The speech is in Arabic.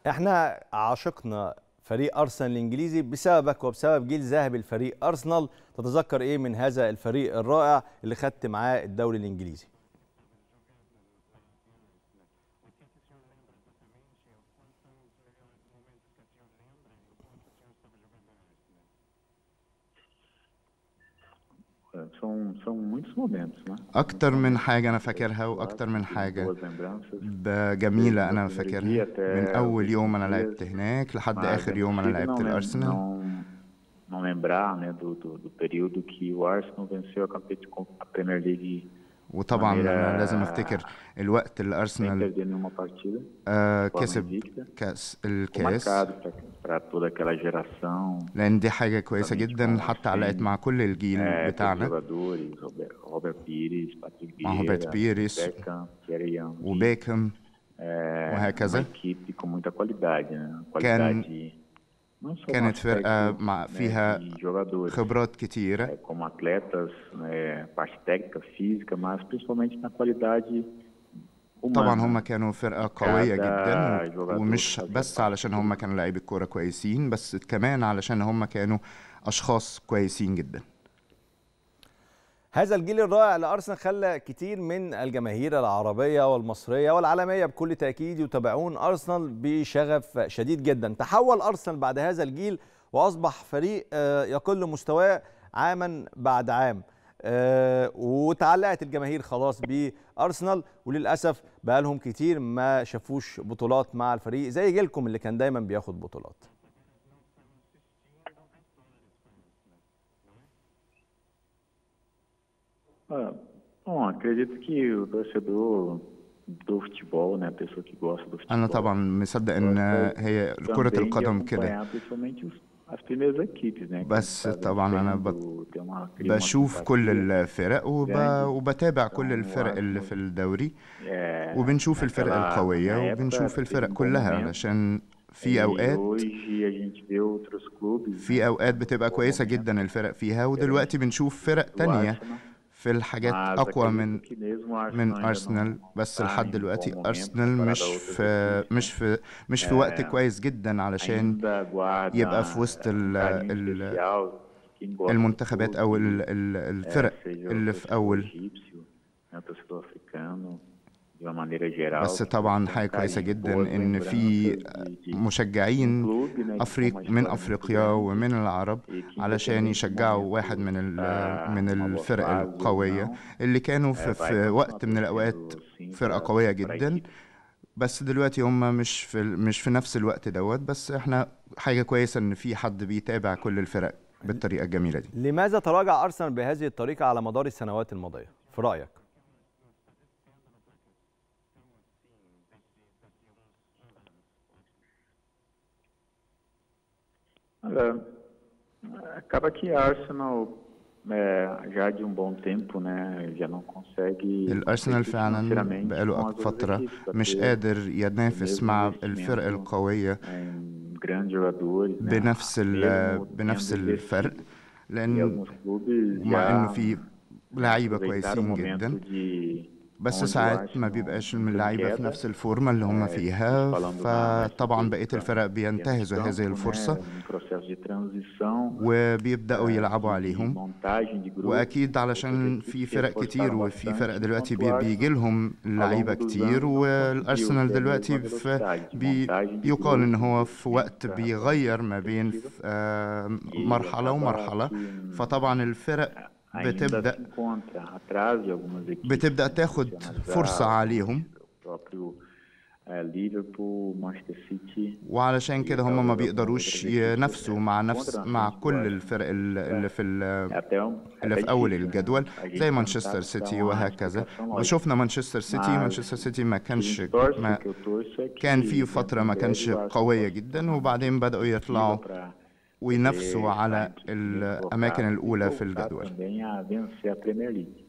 احنا عاشقنا فريق ارسنال الانجليزي بسببك وبسبب جيل ذهبي لفريق ارسنال. تتذكر ايه من هذا الفريق الرائع اللي خدت معاه الدوري الانجليزي؟ São muitos momentos, né? أكتر من حاجة أنا فاكرها وأكتر من حاجة جميلة أنا فاكرها، من أول يوم أنا لعبت هناك لحد آخر يوم أنا لعبت الأرسنال. Não lembrar, né, do período que o Arsenal venceu a Premier League. وطبعا أنا لازم أفتكر الوقت اللي أرسنال كسب الكاس، لأن دي حاجة كويسة جدا حتى علقت مع كل الجيل بتاعنا، مع روبرت بيريس وبيكهام وهكذا. كانت فرقة فيها خبرات كتيرة، طبعا هم كانوا فرقة قوية جدا، ومش بس علشان هم كانوا لاعبي كورة كويسين، بس كمان علشان هم كانوا أشخاص كويسين جدا. هذا الجيل الرائع لأرسنال خلى كتير من الجماهير العربية والمصرية والعالمية بكل تأكيد يتابعون أرسنال بشغف شديد جدا. تحول أرسنال بعد هذا الجيل وأصبح فريق يقل مستواه عاما بعد عام، وتعلقت الجماهير خلاص بأرسنال، وللأسف بقى لهم كتير ما شافوش بطولات مع الفريق زي جيلكم اللي كان دايما بياخد بطولات. Bom, acredito que o torcedor do futebol, né, a pessoa que gosta do futebol. أنا طبعا مصدق إن هي كرة القدم كده، بس طبعا أنا بشوف كل الفرق وبتابع كل الفرق اللي في الدوري، وبنشوف الفرق القوية وبنشوف الفرق كلها، علشان في أوقات بتبقى كويسة جدا الفرق فيها، ودلوقتي بنشوف فرق تانية في الحاجات أقوى من أرسنال. بس لحد دلوقتي أرسنال مش في وقت كويس جدا علشان يبقى في وسط المنتخبات أو الفرق اللي في أول. بس طبعا حاجة كويسة جدا إن في مشجعين من أفريقيا ومن العرب علشان يشجعوا واحد من الفرق القوية اللي كانوا في وقت من الأوقات فرقة قوية جدا، بس دلوقتي هم مش في نفس الوقت دوت. بس احنا حاجة كويسة إن في حد بيتابع كل الفرق بالطريقة الجميلة دي. لماذا تراجع أرسنال بهذه الطريقة على مدار السنوات الماضية في رأيك؟ Acaba que Arsenal já de bom tempo, né, já não consegue. الأرسنال فعلا بقاله فترة مش قادر ينافس مع الفرق القوية بنفس الفرق، لأن مع إنه في لعيبة كويسين جدا، بس ساعات ما بيبقاش من اللعيبة في نفس الفورمة اللي هم فيها، فطبعا بقية الفرق بينتهزوا هذه الفرصة وبيبدأوا يلعبوا عليهم. وأكيد علشان في فرق كتير، وفي فرق دلوقتي بيجي لهم لعيبة كتير، والأرسنال دلوقتي يقال إن هو في وقت بيغير ما بين مرحلة ومرحلة، فطبعا الفرق بتبدأ تاخد فرصة عليهم، وعلشان كده هم ما بيقدروش ينافسوا مع كل الفرق اللي في أول الجدول زي مانشستر سيتي وهكذا. وشوفنا مانشستر سيتي ما كان في فترة ما كانش قوية جدا، وبعدين بدأوا يطلعوا وينافسوا على الأماكن الأولى في الجدول.